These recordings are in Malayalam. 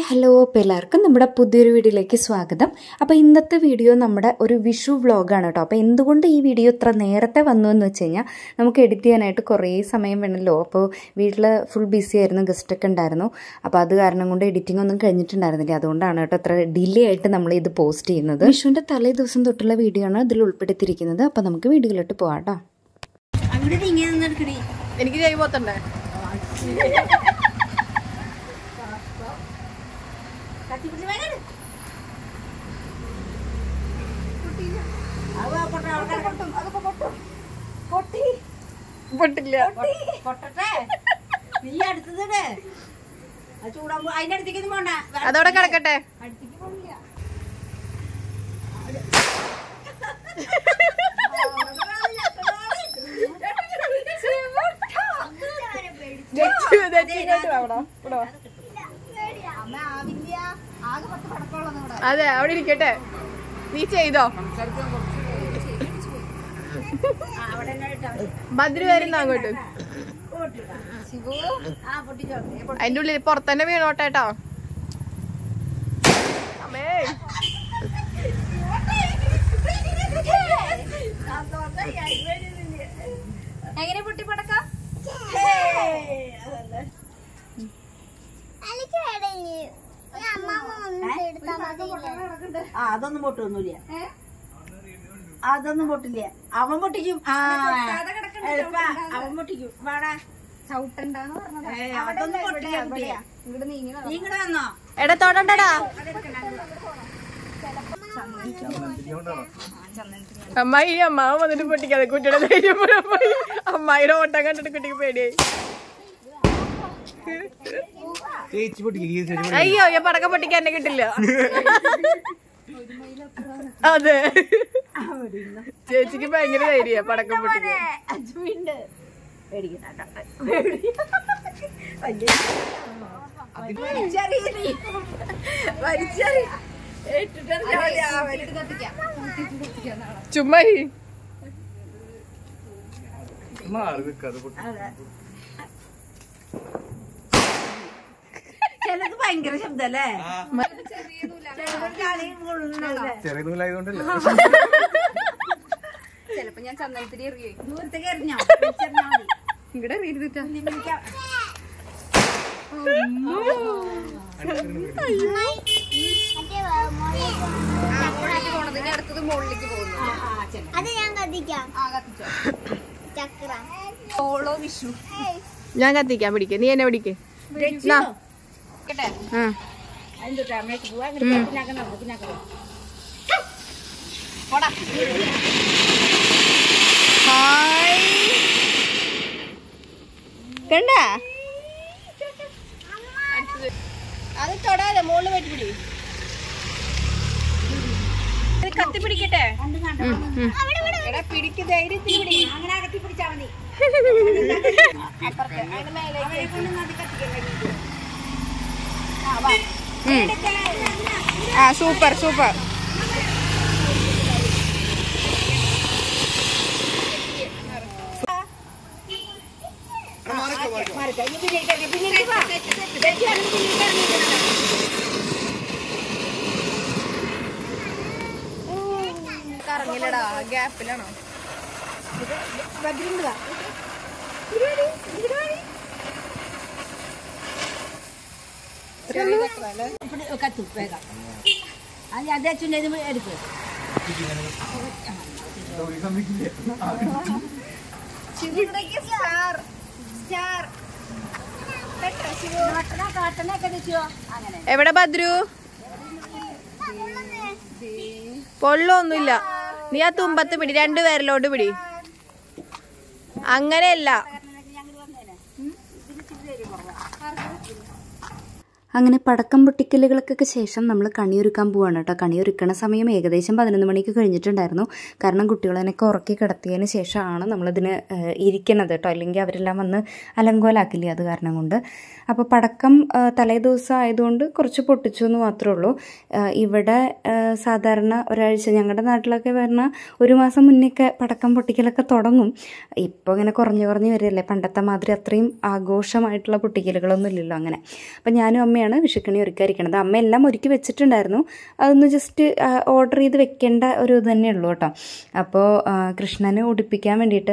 ഹലോ അപ്പോൾ എല്ലാവർക്കും നമ്മുടെ പുതിയൊരു വീഡിയോയിലേക്ക് സ്വാഗതം. അപ്പോൾ ഇന്നത്തെ വീഡിയോ നമ്മുടെ ഒരു വിഷു വ്ളോഗാണ് കേട്ടോ. അപ്പോൾ എന്തുകൊണ്ട് ഈ വീഡിയോ ഇത്ര നേരത്തെ വന്നു എന്ന് വെച്ച് കഴിഞ്ഞാൽ നമുക്ക് എഡിറ്റ് ചെയ്യാനായിട്ട് കുറേ സമയം വേണമല്ലോ. അപ്പോൾ വീട്ടിൽ ഫുൾ ബിസി ആയിരുന്നു, ഗസ്റ്റൊക്കെ ഉണ്ടായിരുന്നു. അപ്പോൾ അത് കാരണം കൊണ്ട് എഡിറ്റിംഗ് ഒന്നും കഴിഞ്ഞിട്ടുണ്ടായിരുന്നില്ല. അതുകൊണ്ടാണ് കേട്ടോ ഇത്ര ഡിലേ ആയിട്ട് നമ്മൾ ഇത് പോസ്റ്റ് ചെയ്യുന്നത്. വിഷുവിൻ്റെ തലേ ദിവസം തൊട്ടുള്ള വീഡിയോ ആണ് ഇതിൽ ഉൾപ്പെടുത്തിയിരിക്കുന്നത്. അപ്പോൾ നമുക്ക് വീഡിയോയിലോട്ട് പോകാം കേട്ടോ. എനിക്ക് ചെയ്യപ്പോത്തണ്ടേ പൊട്ടില്ല. അതോടെ കിടക്കട്ടെ. അതെ, അവിടെ ഇരിക്കട്ടെ. നീ ചെയ്തോ. ഭദ്ര വരുന്ന അങ്ങോട്ട്. അതിന്റെ ഉള്ളിൽ പുറത്തന്നെ വീണോട്ടേട്ടോ. അമ്മേ എങ്ങനെ പൊട്ടി പടക്കാം. അതൊന്നും പൊട്ടൊന്നുമില്ല, അതൊന്നും പൊട്ടില്ല. അവൻ പൊട്ടിക്കും, അവൻ പൊട്ടിക്കും. വാടാ അതൊന്നും പൊട്ടില്ല. ഇങ്ങടെ വന്നോ എടത്തോടണ്ടടാ. അമ്മായി അമ്മാവൻ വന്നിട്ട് പൊട്ടിക്കാതെ കുട്ടിയുടെ ധൈര്യം പോയി. അമ്മായിയുടെ ഓട്ടം കണ്ടിട്ട് കുട്ടിക്ക് പേടിയായി. അയ്യോ, ഞാൻ പടക്കം പൊട്ടിക്കാൻ എന്നെ കിട്ടില്ല. അതെ, ചേച്ചിക്ക് ഭയങ്കര ധൈര്യ പടക്കം പൊട്ടിക്കാൻ. ചുമ്മാ ചിലത് ഭയങ്കര ശബ്ദല്ലേ. ചെലപ്പോ ഞാൻ ചന്ദനത്തിരി എറിയേ. ദൂരത്തേക്ക് എറിഞ്ഞോ? ഇവിടെ എറിയിരുന്നിട്ടാ. അടുത്തത് മുകളിലേക്ക് പോകുന്നു. ഓളോ വിഷു. ഞാൻ കത്തിക്കാൻ പിടിക്ക, നീ എന്നെ പിടിക്കേ. കണ്ട അത് തൊടാതെ മോളിൽ വെച്ച് പിടി. കത്തി പിടിക്കട്ടെ. പിടിക്ക്, ധൈര്യത്തിൽ പിടി. അങ്ങനെ അകത്തി പിടിച്ചാ മതി. Super super. കറങ്ങില്ലടാ, ഗ്യാപ്പിലാണോ? കത്തും വേഗം. അത് അതേ ചുണ്ടത് എടുക്കും. എവിടെ ഭദ്രു? പൊള്ളൊന്നുമില്ല. നീ ആ തുമ്പത്ത് പിടി, രണ്ടുപേരിലോട്ട് പിടി. അങ്ങനെയല്ല. അങ്ങനെ പടക്കം പൊട്ടിക്കലുകൾക്കൊക്കെ ശേഷം നമ്മൾ കണിയൊരുക്കാൻ പോവാണ് കേട്ടോ. കണിയൊരുക്കണ സമയം ഏകദേശം 11 മണിക്ക് കഴിഞ്ഞിട്ടുണ്ടായിരുന്നു. കാരണം കുട്ടികളെയൊക്കെ ഉറക്കി കിടത്തിയതിന് ശേഷമാണ് നമ്മളിതിന് ഇരിക്കണത് കേട്ടോ. അല്ലെങ്കിൽ അവരെല്ലാം വന്ന് അലങ്കോലാക്കില്ലേ, അത് കാരണം കൊണ്ട്. അപ്പോൾ പടക്കം തലേ ദിവസം ആയതുകൊണ്ട് കുറച്ച് പൊട്ടിച്ചു എന്ന് മാത്രമേ ഉള്ളൂ. ഇവിടെ സാധാരണ ഒരാഴ്ച, ഞങ്ങളുടെ നാട്ടിലൊക്കെ പറഞ്ഞാൽ 1 മാസം മുന്നേയൊക്കെ പടക്കം പൊട്ടിക്കലൊക്കെ തുടങ്ങും. ഇപ്പോൾ ഇങ്ങനെ കുറഞ്ഞു വരികയല്ലേ, പണ്ടത്തെ മാതിരി അത്രയും ആഘോഷമായിട്ടുള്ള പൊട്ടിക്കലുകളൊന്നും ഇല്ലല്ലോ അങ്ങനെ. അപ്പം ഞാനും അമ്മയും അമ്മയാണ് വിഷുക്കണി ഒരുക്കാതിരിക്കണത്. അമ്മ എല്ലാം ഒരുക്കി വെച്ചിട്ടുണ്ടായിരുന്നു, അതൊന്ന് ജസ്റ്റ് ഓർഡർ ചെയ്ത് വെക്കേണ്ട ഒരു ഇത് തന്നെ ഉള്ളൂ കേട്ടോ. അപ്പോൾ കൃഷ്ണനെ ഉടുപ്പിക്കാൻ വേണ്ടിയിട്ട്,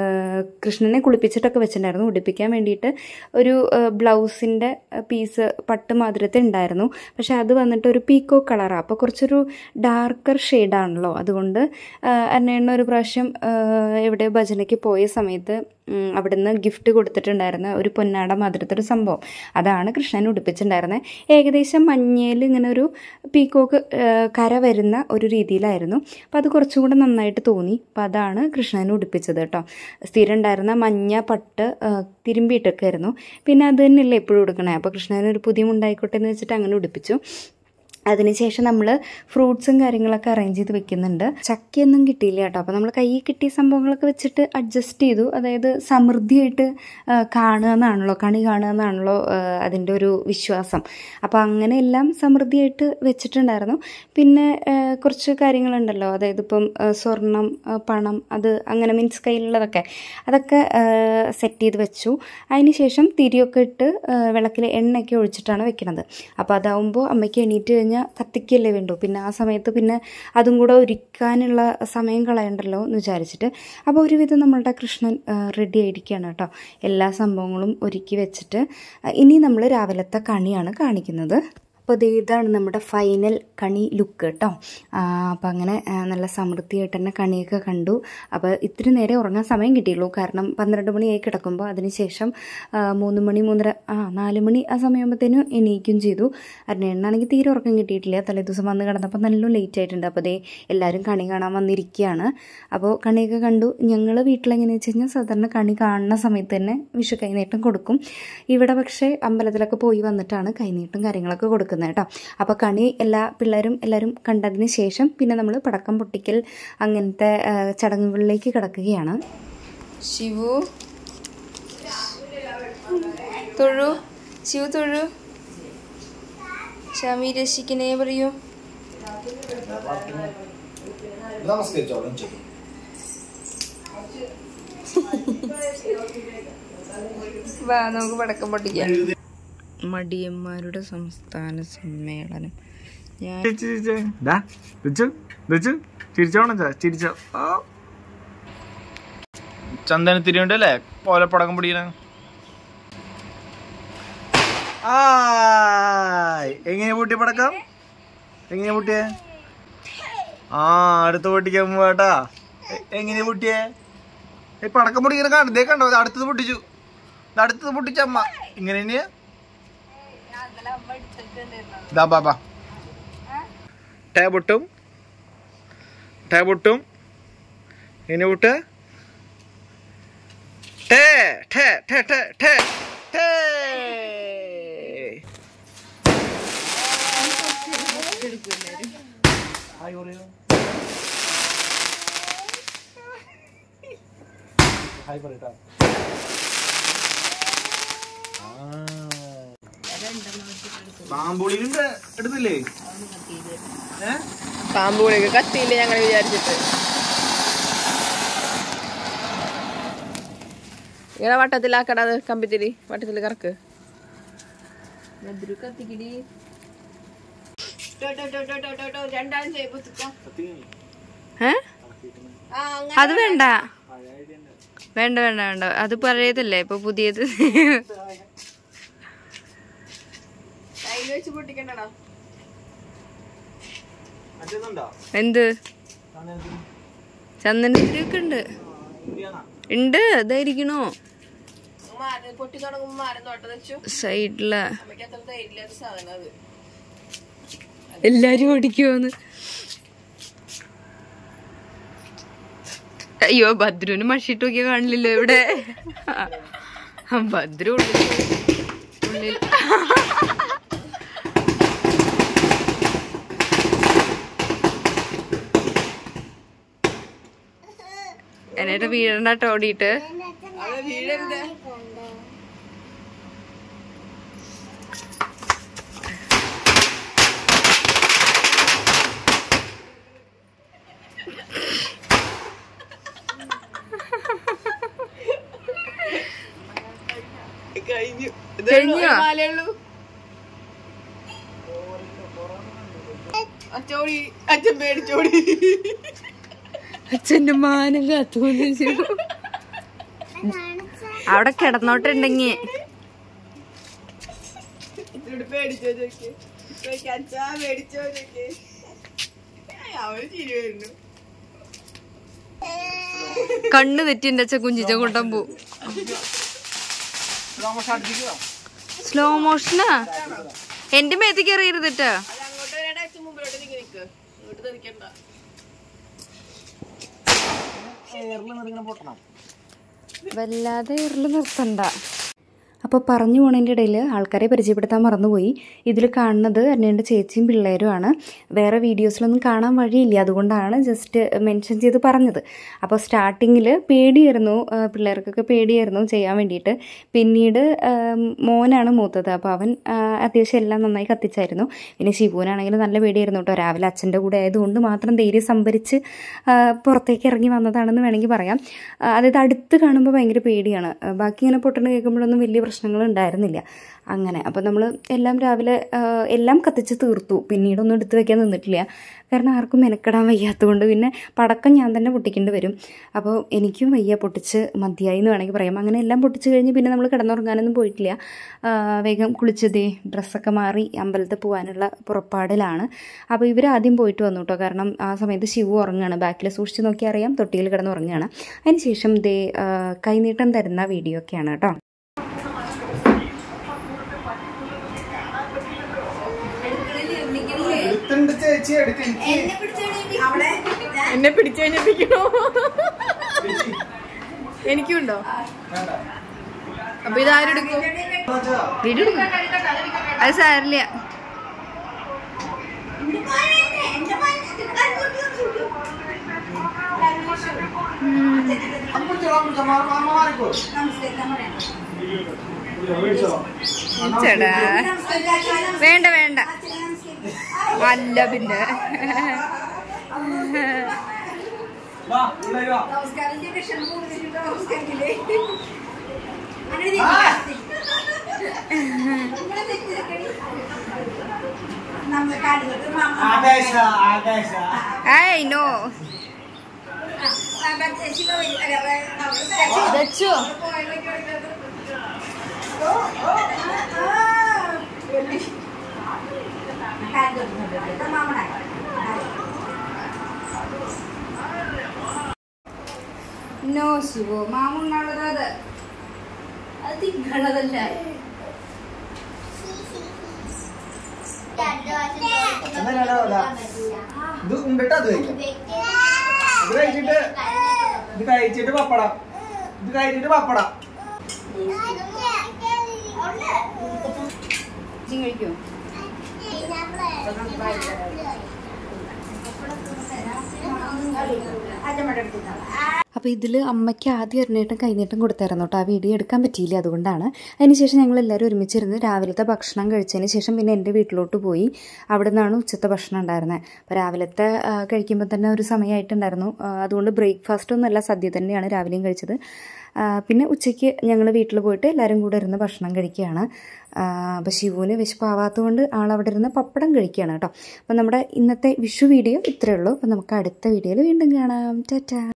കൃഷ്ണനെ കുളിപ്പിച്ചിട്ടൊക്കെ വെച്ചിട്ടുണ്ടായിരുന്നു. ഉടുപ്പിക്കാൻ വേണ്ടിയിട്ട് ഒരു ബ്ലൗസിൻ്റെ പീസ് പട്ട് മാതിരത്തെ ഉണ്ടായിരുന്നു. പക്ഷെ അത് വന്നിട്ട് ഒരു പീക്കോ കളറാണ്. അപ്പോൾ കുറച്ചൊരു ഡാർക്കർ ഷെയ്ഡാണല്ലോ. അതുകൊണ്ട് എന്നെ ഒരു പ്രാവശ്യം എവിടെ ഭജനയ്ക്ക് പോയ സമയത്ത് അവിടുന്ന് ഗിഫ്റ്റ് കൊടുത്തിട്ടുണ്ടായിരുന്ന ഒരു പൊന്നാട മാതിരത്തൊരു സംഭവം, അതാണ് കൃഷ്ണനെ ഉടുപ്പിച്ചിട്ടുണ്ടായിരുന്നത്. ഏകദേശം മഞ്ഞയിൽ ഇങ്ങനെ ഒരു പീക്കോക്ക് കര വരുന്ന ഒരു രീതിയിലായിരുന്നു. അപ്പോൾ അത് കുറച്ചും കൂടെ നന്നായിട്ട് തോന്നി. അപ്പോൾ അതാണ് കൃഷ്ണനെ ഉടുപ്പിച്ചത് കേട്ടോ. സ്ഥിരം ഉണ്ടായിരുന്ന മഞ്ഞ പട്ട് തിരുമ്പിയിട്ടൊക്കെ ആയിരുന്നു. പിന്നെ അത് തന്നെയല്ലേ എപ്പോഴും ഉടുക്കണേ. അപ്പോൾ കൃഷ്ണനൊരു പുതിയ മുണ്ടായിക്കോട്ടെ എന്ന് വെച്ചിട്ട് അങ്ങനെ ഉടുപ്പിച്ചു. അതിനുശേഷം നമ്മൾ ഫ്രൂട്ട്സും കാര്യങ്ങളൊക്കെ അറേഞ്ച് ചെയ്ത് വെക്കുന്നുണ്ട്. ചക്കയൊന്നും കിട്ടിയില്ല കേട്ടോ. അപ്പോൾ നമ്മൾ കയ്യിൽ കിട്ടിയ സംഭവങ്ങളൊക്കെ വെച്ചിട്ട് അഡ്ജസ്റ്റ് ചെയ്തു. അതായത് സമൃദ്ധിയായിട്ട് കാണുക എന്നാണല്ലോ, കണി കാണുക എന്നാണല്ലോ അതിൻ്റെ ഒരു വിശ്വാസം. അപ്പോൾ അങ്ങനെ എല്ലാം സമൃദ്ധിയായിട്ട് വെച്ചിട്ടുണ്ടായിരുന്നു. പിന്നെ കുറച്ച് കാര്യങ്ങളുണ്ടല്ലോ, അതായത് ഇപ്പം സ്വർണം, പണം, അത് അങ്ങനെ മീൻസ് കയ്യിലുള്ളതൊക്കെ അതൊക്കെ സെറ്റ് ചെയ്ത് വെച്ചു. അതിനുശേഷം തിരിയൊക്കെ ഇട്ട് വിളക്കിൽ എണ്ണയൊക്കെ ഒഴിച്ചിട്ടാണ് വെക്കുന്നത്. അപ്പോൾ അതാവുമ്പോൾ അമ്മയ്ക്ക് എണീറ്റ് കഴിഞ്ഞാൽ കത്തിക്കല്ലേ വേണ്ടു. പിന്നെ ആ സമയത്ത് പിന്നെ അതും കൂടെ ഒരുക്കാനുള്ള സമയം കളയണ്ടല്ലോ എന്ന് വിചാരിച്ചിട്ട് അപ്പോൾ ഒരുവിധം നമ്മളുടെ കൃഷ്ണൻ റെഡി ആയിരിക്കുകയാണ് കേട്ടോ. എല്ലാ സംഭവങ്ങളും ഒരുക്കി വെച്ചിട്ട് ഇനി നമ്മൾ രാവിലത്തെ കണിയാണ് കാണിക്കുന്നത്. അപ്പോൾ ഇതാണ് നമ്മുടെ ഫൈനൽ കണി ലുക്ക് കേട്ടോ. അപ്പോൾ അങ്ങനെ നല്ല സമൃദ്ധിയായിട്ട് തന്നെ കണിയൊക്കെ കണ്ടു. അപ്പോൾ ഇത്തിരി നേരെ ഉറങ്ങാൻ സമയം കിട്ടിയുള്ളൂ. കാരണം 12 മണിയായി കിടക്കുമ്പോൾ അതിനുശേഷം 3 മണി 4 മണി ആ സമയമാകുമ്പോഴത്തേനും എണീക്കും ചെയ്തു. എണ്ണാണെങ്കിൽ തീരെ ഉറക്കം കിട്ടിയിട്ടില്ല. തലേദിവസം വന്ന് കിടന്നപ്പോൾ നല്ല ലേറ്റ് ആയിട്ടുണ്ട്. അപ്പോൾ എല്ലാവരും കണി കാണാൻ വന്നിരിക്കുകയാണ്. അപ്പോൾ കണിയൊക്കെ കണ്ടു. ഞങ്ങൾ വീട്ടിലെങ്ങനെയാണെന്ന് വെച്ച് കഴിഞ്ഞാൽ സാധാരണ കണി കാണുന്ന സമയത്ത് തന്നെ വിഷു കൈനീട്ടം കൊടുക്കും. ഇവിടെ പക്ഷേ അമ്പലത്തിലൊക്കെ പോയി വന്നിട്ടാണ് കൈനീട്ടം കാര്യങ്ങളൊക്കെ കൊടുക്കുന്നത് കേട്ടോ. അപ്പോൾ കണി എല്ലാ പിള്ളേരും എല്ലാവരും കണ്ടതിന് ശേഷം പിന്നെ നമ്മൾ പടക്കം പൊട്ടിക്കൽ അങ്ങനത്തെ ചടങ്ങുകളിലേക്ക് കിടക്കുകയാണ്. ശിവു തൊഴു, ശിവു തൊഴു, സ്വാമി രക്ഷിക്കണേ പറയൂ. വാ നമുക്ക് പടക്കം പൊട്ടിക്കാം. മടിയന്മാരുടെ സംസ്ഥാന സമ്മേളനം. ചന്ദനത്തിരിണ്ടല്ലേ പോലെ പടക്കം പൊടിക്കണ. എങ്ങനെയാ പൊട്ടിയ പടക്കം? എങ്ങനെയാ പൊട്ടിയേ? അടുത്ത് പൊട്ടിക്കാൻ പോവാട്ടാ. എങ്ങനെയാ പൊട്ടിയേ? പടക്കം പൊടിക്കണ കാണുന്നേ കണ്ടോ? അടുത്തത് പൊട്ടിച്ചു, അടുത്തത് പൊട്ടിച്ചമ്മ. ഇങ്ങനെ തന്നെയാ. ടേബൊട്ടും ടേബൊട്ടും ഇങ്ങനെ വിട്ട് ടേ ടേ ടേ ടേ ടേ ടേ. ഹായ് പറയട്ടാ. പാമ്പുളിന്റെ എടുത്തില്ലേ? പാമ്പുളിയൊക്കെ കത്തിയില്ല ഞങ്ങൾ വിചാരിച്ചിട്ട്. ഇങ്ങനെ വട്ടത്തിലാക്കട, കമ്പിത്തിരി വട്ടത്തിൽ കറക്ക്. കത്തിക്കിടി അത് വേണ്ട വേണ്ട വേണ്ട വേണ്ട, അത് പഴയതല്ലേ, ഇപ്പൊ പുതിയത്. എന്ത് ചന്ദനത്തിരിയൊക്കെ ഉണ്ട് ഉണ്ട്. ഇതായിരിക്കണോ സൈഡില് എല്ലാരും ഓടിക്കുവോന്ന്. അയ്യോ ഭദ്രുവിന് മഷിട്ട് നോക്കിയാ കാണില്ലല്ലോ ഇവിടെ. ഭദ്രു ഉള്ളിൽ എന്നിട്ട് വീഴണ്ടാട്ടോ ഓടിയിട്ട്. അച്ചോടി അച്ഛൻ പേടിച്ചോടി. അച്ഛന്റെ മാനം കാത്തു അവിടെ കിടന്നോട്ടുണ്ടെങ്കി പേടിച്ചോ ചോദിക്കേ, അച്ഛാ പേടിച്ചോ ചോദിക്കേ. അവര് ചിരി വരുന്നു. കണ്ണ് തെറ്റി എന്റെ അച്ഛൻ കുഞ്ചിച്ച കൊണ്ടാൻ പോവും. സ്ലോ മോഷനാ എന്റെ മേത്തേക്ക് എറിയരുതിട്ടാ. മുമ്പിലോട്ട് നീങ്ങി നിക്ക്, ഇങ്ങോട്ട് തെറിക്കണ്ട. വല്ലാതെ എറില് നിർത്തണ്ട. അപ്പോൾ പറഞ്ഞു പോണതിൻ്റെ ഇടയിൽ ആൾക്കാരെ പരിചയപ്പെടുത്താൻ മറന്നുപോയി. ഇതിൽ കാണുന്നത് അന്നേൻ്റെ ചേച്ചിയും പിള്ളേരുമാണ്. വേറെ വീഡിയോസിലൊന്നും കാണാൻ വഴിയില്ല, അതുകൊണ്ടാണ് ജസ്റ്റ് മെൻഷൻ ചെയ്ത് പറഞ്ഞത്. അപ്പോൾ സ്റ്റാർട്ടിങ്ങിൽ പേടിയായിരുന്നു, പിള്ളേർക്കൊക്കെ പേടിയായിരുന്നു ചെയ്യാൻ വേണ്ടിയിട്ട്. പിന്നീട് മോനാണ് മൂത്തത്, അപ്പോൾ അവൻ അത്യാവശ്യം എല്ലാം നന്നായി കത്തിച്ചായിരുന്നു. പിന്നെ ശിവുവിനാണെങ്കിൽ നല്ല പേടിയായിരുന്നു കേട്ടോ. രാവിലെ അച്ഛൻ്റെ കൂടെ ആയതുകൊണ്ട് മാത്രം ധൈര്യം സംഭരിച്ച് പുറത്തേക്ക് ഇറങ്ങി വന്നതാണെന്ന് വേണമെങ്കിൽ പറയാം. അതായത് അടുത്ത് കാണുമ്പോൾ ഭയങ്കര പേടിയാണ്. ബാക്കി ഇങ്ങനെ പൊട്ടണ് കേൾക്കുമ്പോഴൊന്നും വലിയ പ്രശ്നങ്ങൾ ഉണ്ടായിരുന്നില്ല. അങ്ങനെ അപ്പോൾ നമ്മൾ എല്ലാം രാവിലെ എല്ലാം കത്തിച്ച് തീർത്തു. പിന്നീടൊന്നും എടുത്ത് വെക്കാൻ നിന്നിട്ടില്ല, കാരണം ആർക്കും മെനക്കെടാൻ വയ്യാത്തതുകൊണ്ട്. പിന്നെ പടക്കം ഞാൻ തന്നെ പൊട്ടിക്കേണ്ടി വരും. അപ്പോൾ എനിക്കും വയ്യ, പൊട്ടിച്ച് മതിയായി എന്ന് വേണമെങ്കിൽ പറയാം. അങ്ങനെ എല്ലാം പൊട്ടിച്ച് കഴിഞ്ഞ് പിന്നെ നമ്മൾ കിടന്നുറങ്ങാനൊന്നും പോയിട്ടില്ല. വേഗം കുളിച്ചതേ ഡ്രസ്സൊക്കെ മാറി അമ്പലത്തിൽ പോകാനുള്ള പുറപ്പാടിലാണ്. അപ്പോൾ ഇവർ ആദ്യം പോയിട്ട് വന്നു കേട്ടോ, കാരണം ആ സമയത്ത് ശിവു ഉറങ്ങുകയാണ്. ബാക്കിൽ സൂക്ഷിച്ച് നോക്കിയാൽ അറിയാം, തൊട്ടിയിൽ കിടന്ന് ഉറങ്ങുകയാണ്. അതിന് ശേഷം ദേ കൈനീട്ടം തരുന്ന വീഡിയോ ഒക്കെയാണ് കേട്ടോ. എന്നെ പിടിച്ചു കഴിഞ്ഞപ്പിക്കണോ? എനിക്കുണ്ടോ? അപ്പൊ ഇതാരെടുക്കും? വീഡിയോ എടുക്കും, അത് സാരില്ല. ചേടാ വേണ്ട വേണ്ട, അല്ല പിന്നെ ഐ നോ നോ ശിവു, മാമുണ്ണുള്ളത് അത് തിന്നുള്ളതല്ല. ഇത് ഉണ്ടിട്ട് അത് കഴിക്കാം. ഇത് കഴിച്ചിട്ട് പപ്പടം, ഇത് കഴിച്ചിട്ട് പപ്പടം കഴിക്കോ? അപ്പോൾ ഇതിൽ അമ്മയ്ക്ക് ആദ്യം എറിഞ്ഞിട്ടും കൈനീട്ടം കൊടുത്തായിരുന്നു കേട്ടോ. ആ വീഡിയോ എടുക്കാൻ പറ്റിയില്ല, അതുകൊണ്ടാണ്. അതിനുശേഷം ഞങ്ങൾ എല്ലാവരും ഒരുമിച്ചിരുന്ന് രാവിലത്തെ ഭക്ഷണം കഴിച്ചതിന് ശേഷം പിന്നെ എൻ്റെ വീട്ടിലോട്ട് പോയി. അവിടെ നിന്നാണ് ഉച്ചത്തെ ഭക്ഷണം ഉണ്ടായിരുന്നത്. അപ്പോൾ രാവിലത്തെ കഴിക്കുമ്പോൾ തന്നെ ഒരു സമയമായിട്ടുണ്ടായിരുന്നു. അതുകൊണ്ട് ബ്രേക്ക്ഫാസ്റ്റൊന്നുമല്ല, സദ്യ തന്നെയാണ് രാവിലെയും കഴിച്ചത്. പിന്നെ ഉച്ചയ്ക്ക് ഞങ്ങൾ വീട്ടിൽ പോയിട്ട് എല്ലാവരും കൂടെ ഇരുന്ന് ഭക്ഷണം കഴിക്കുകയാണ്. അപ്പോൾ ശിവുവിന് വിശപ്പാവാത്തതുകൊണ്ട് ആളവിടെ ഇരുന്ന് പപ്പടം കഴിക്കുകയാണ് കേട്ടോ. അപ്പോൾ നമ്മുടെ ഇന്നത്തെ വിഷു വീഡിയോ ഇത്രയേ ഉള്ളൂ. അപ്പോൾ നമുക്ക് അടുത്ത വീഡിയോയിൽ വീണ്ടും കാണാം. ടാറ്റാ.